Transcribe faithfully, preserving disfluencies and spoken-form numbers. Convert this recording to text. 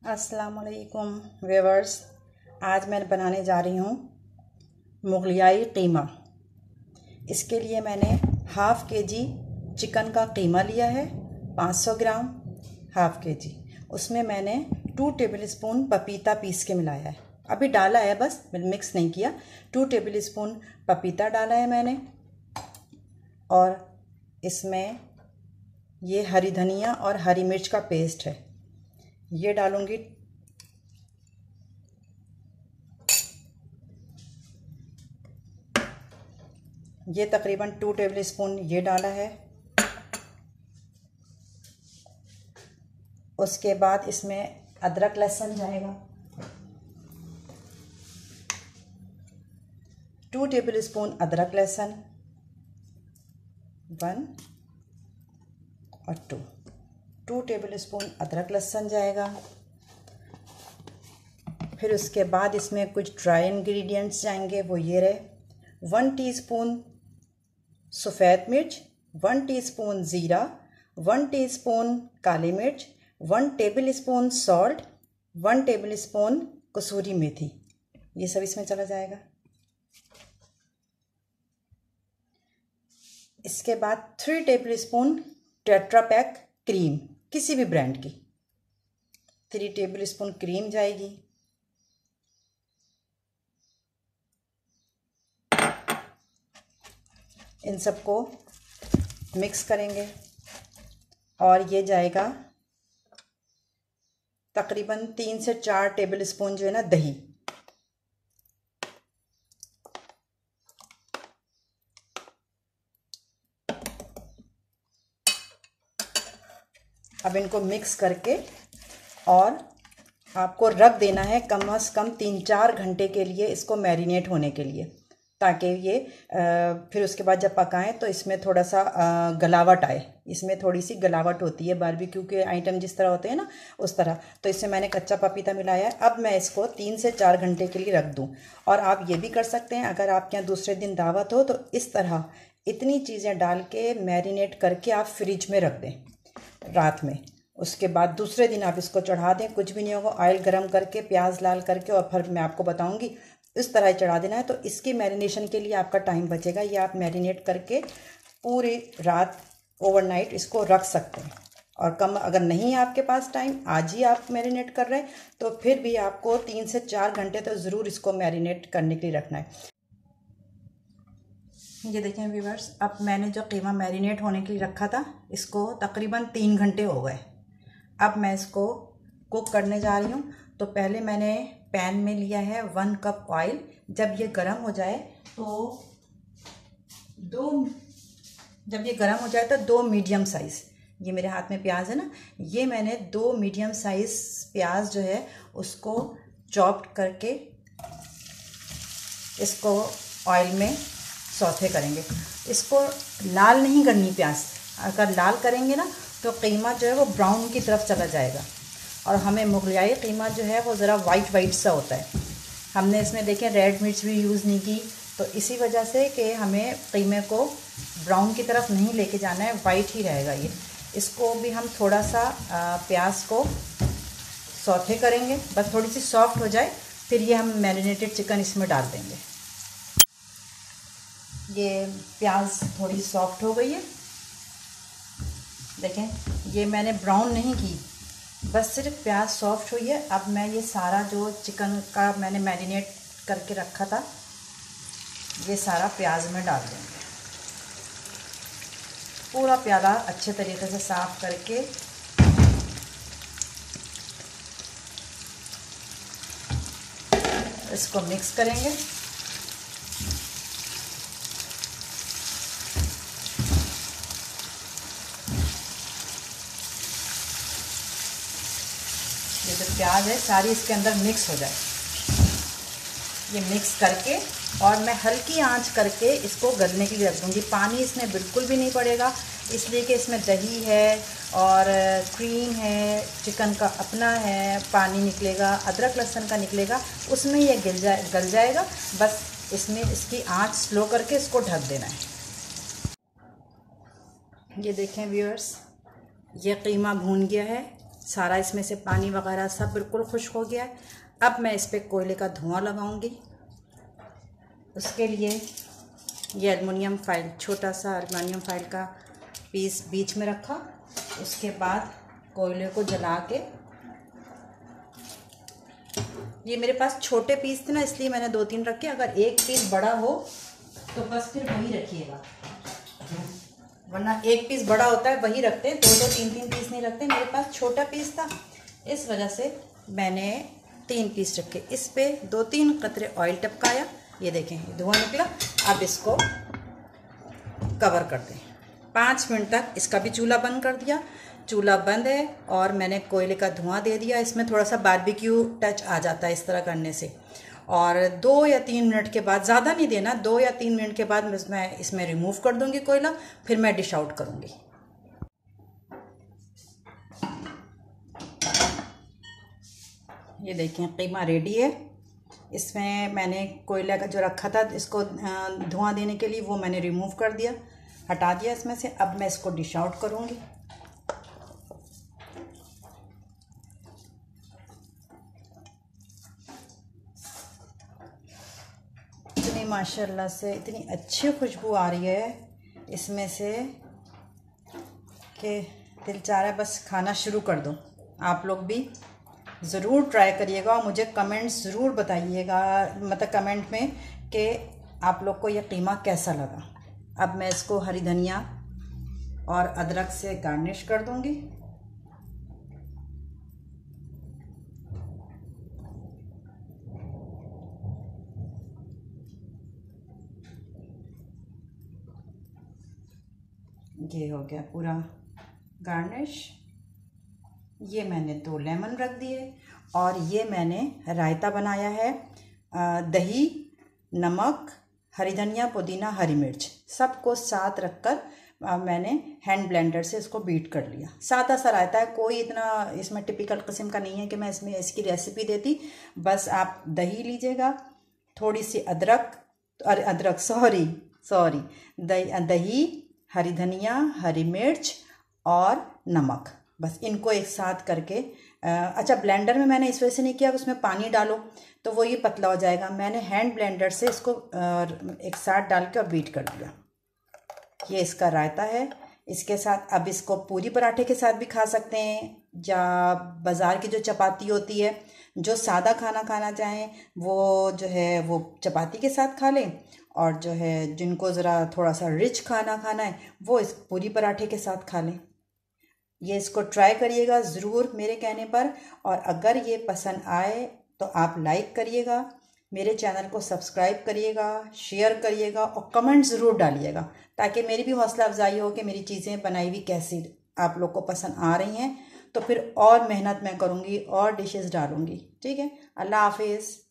अस्सलाम वालेकुम व्यूअर्स, आज मैं बनाने जा रही हूँ मुगलियाई कीमा। इसके लिए मैंने हाफ़ के जी चिकन का कीमा लिया है, पाँच सौ ग्राम हाफ़ के जी। उसमें मैंने टू टेबल स्पून पपीता पीस के मिलाया है, अभी डाला है, बस मिक्स नहीं किया। टू टेबल स्पून पपीता डाला है मैंने, और इसमें ये हरी धनिया और हरी मिर्च का पेस्ट है, ये डालूंगी। ये तकरीबन टू टेबल स्पून ये डाला है। उसके बाद इसमें अदरक लहसुन जाएगा, टू टेबल स्पून अदरक लहसुन, वन और टू टू टेबल स्पून अदरक लहसुन जाएगा। फिर उसके बाद इसमें कुछ ड्राई इंग्रेडिएंट्स जाएंगे, वो ये रहे, वन टीस्पून सफ़ेद मिर्च, वन टीस्पून ज़ीरा, वन टीस्पून काली मिर्च, one tablespoon salt, one tablespoon कसूरी मेथी, ये सब इसमें चला जाएगा। इसके बाद three tablespoon tetra pack cream, किसी भी ब्रांड की, थ्री टेबल स्पून क्रीम जाएगी। इन सबको मिक्स करेंगे, और ये जाएगा तकरीबन तीन से चार टेबल स्पून जो है ना दही। अब इनको मिक्स करके और आपको रख देना है कम से कम तीन चार घंटे के लिए, इसको मैरिनेट होने के लिए, ताकि ये आ, फिर उसके बाद जब पकाएं तो इसमें थोड़ा सा आ, गलावट आए। इसमें थोड़ी सी गलावट होती है, बारबेक्यू के आइटम जिस तरह होते हैं ना उस तरह। तो इसमें मैंने कच्चा पपीता मिलाया है। अब मैं इसको तीन से चार घंटे के लिए रख दूं। और आप ये भी कर सकते हैं, अगर आपके यहाँ दूसरे दिन दावत हो तो इस तरह इतनी चीज़ें डाल के मैरिनेट करके आप फ्रिज में रख दें रात में। उसके बाद दूसरे दिन आप इसको चढ़ा दें, कुछ भी नहीं होगा। ऑयल गरम करके, प्याज लाल करके, और फिर मैं आपको बताऊंगी इस तरह चढ़ा देना है, तो इसकी मैरिनेशन के लिए आपका टाइम बचेगा। ये आप मैरिनेट करके पूरी रात ओवरनाइट इसको रख सकते हैं। और कम अगर नहीं है आपके पास टाइम, आज ही आप मैरिनेट कर रहे हैं, तो फिर भी आपको तीन से चार घंटे तो ज़रूर इसको मैरिनेट करने के लिए रखना है। ये देखें व्यूअर्स, अब मैंने जो कीमा मैरिनेट होने के लिए रखा था, इसको तकरीबन तीन घंटे हो गए। अब मैं इसको कुक करने जा रही हूँ। तो पहले मैंने पैन में लिया है वन कप ऑयल। जब ये गर्म हो जाए तो दो जब ये गर्म हो जाए तो दो मीडियम साइज़, ये मेरे हाथ में प्याज है ना, ये मैंने दो मीडियम साइज़ प्याज जो है उसको चॉप्ड करके इसको ऑयल में सौथे करेंगे। इसको लाल नहीं करनी प्याज, अगर लाल करेंगे ना तो कीमा जो है वो ब्राउन की तरफ चला जाएगा। और हमें मुगलियाई कीमा जो है वो ज़रा वाइट वाइट सा होता है। हमने इसमें देखें रेड मिर्च भी यूज़ नहीं की, तो इसी वजह से कि हमें कीमे को ब्राउन की तरफ नहीं लेके जाना है, वाइट ही रहेगा ये। इसको भी हम थोड़ा सा प्याज को सौथे करेंगे, बस थोड़ी सी सॉफ्ट हो जाए, फिर ये हम मैरिनेटेड चिकन इसमें डाल देंगे। ये प्याज थोड़ी सॉफ्ट हो गई है, देखें, ये मैंने ब्राउन नहीं की, बस सिर्फ प्याज सॉफ्ट हुई है। अब मैं ये सारा जो चिकन का मैंने मैरिनेट करके रखा था, ये सारा प्याज में डाल देंगे। पूरा प्याला अच्छे तरीके से साफ करके इसको मिक्स करेंगे। ये जो प्याज है सारी इसके अंदर मिक्स हो जाए, ये मिक्स करके, और मैं हल्की आंच करके इसको गलने के लिए रख दूँगी। पानी इसमें बिल्कुल भी नहीं पड़ेगा, इसलिए कि इसमें दही है और क्रीम है, चिकन का अपना है, पानी निकलेगा, अदरक लहसुन का निकलेगा, उसमें ये गल जाए गल जाएगा। बस इसमें इसकी आंच स्लो करके इसको ढक देना है। ये देखें व्यूअर्स, ये कीमा भून गया है, सारा इसमें से पानी वगैरह सब बिल्कुल खुश्क हो गया है। अब मैं इस पर कोयले का धुआं लगाऊंगी। उसके लिए ये एल्युमिनियम फाइल, छोटा सा एल्युमिनियम फाइल का पीस बीच में रखा। उसके बाद कोयले को जला के, ये मेरे पास छोटे पीस थे ना, इसलिए मैंने दो तीन रखे। अगर एक पीस बड़ा हो तो बस फिर वही रखिएगा, वरना एक पीस बड़ा होता है वही रखते हैं, दो दो तीन तीन पीस नहीं रखते। मेरे पास छोटा पीस था, इस वजह से मैंने तीन पीस रखे। इस पे दो तीन कतरे ऑयल टपकाया, ये देखें धुआं निकला। अब इसको कवर कर दें पाँच मिनट तक। इसका भी चूल्हा बंद कर दिया, चूल्हा बंद है और मैंने कोयले का धुआं दे दिया। इसमें थोड़ा सा बारबेक्यू टच आ जाता है इस तरह करने से। और दो या तीन मिनट के बाद, ज़्यादा नहीं देना, दो या तीन मिनट के बाद मैं इसमें रिमूव कर दूंगी कोयला, फिर मैं डिश आउट करूंगी। ये देखें कीमा रेडी है। इसमें मैंने कोयला का जो रखा था इसको धुआं देने के लिए, वो मैंने रिमूव कर दिया, हटा दिया इसमें से। अब मैं इसको डिश आउट करूंगी। इतनी माशाल्लाह से इतनी अच्छी खुशबू आ रही है इसमें से कि दिल चाह रहा है बस खाना शुरू कर दो। आप लोग भी ज़रूर ट्राई करिएगा और मुझे कमेंट्स ज़रूर बताइएगा, मतलब कमेंट में, कि आप लोग को ये कीमा कैसा लगा। अब मैं इसको हरी धनिया और अदरक से गार्निश कर दूंगी। ये हो गया पूरा गार्निश। ये मैंने दो लेमन रख दिए और ये मैंने रायता बनाया है। दही, नमक, हरी धनिया, पुदीना, हरी मिर्च सबको साथ रखकर मैंने हैंड ब्लेंडर से इसको बीट कर लिया। सादा सा रायता है, कोई इतना इसमें टिपिकल किस्म का नहीं है कि मैं इसमें इसकी रेसिपी देती। बस आप दही लीजिएगा, थोड़ी सी अदरक, अरे अदरक सॉरी सॉरी दही, हरी धनिया, हरी मिर्च और नमक, बस इनको एक साथ करके। अच्छा, ब्लेंडर में मैंने इस वजह से नहीं किया, उसमें पानी डालो तो वो ये पतला हो जाएगा। मैंने हैंड ब्लेंडर से इसको एक साथ डाल के और बीट कर दिया। ये इसका रायता है। इसके साथ अब इसको पूरी पराठे के साथ भी खा सकते हैं, या बाज़ार की जो चपाती होती है, जो सादा खाना खाना चाहें वो जो है वो चपाती के साथ खा लें, और जो है जिनको ज़रा थोड़ा सा रिच खाना खाना है वो इस पूरी पराठे के साथ खा लें। ये इसको ट्राई करिएगा ज़रूर मेरे कहने पर, और अगर ये पसंद आए तो आप लाइक करिएगा, मेरे चैनल को सब्सक्राइब करिएगा, शेयर करिएगा और कमेंट ज़रूर डालिएगा, ताकि मेरी भी हौसला अफजाई हो कि मेरी चीज़ें बनाई हुई कैसी आप लोग को पसंद आ रही हैं। तो फिर और मेहनत मैं करूँगी और डिशेस डालूँगी। ठीक है, अल्लाह हाफिज़।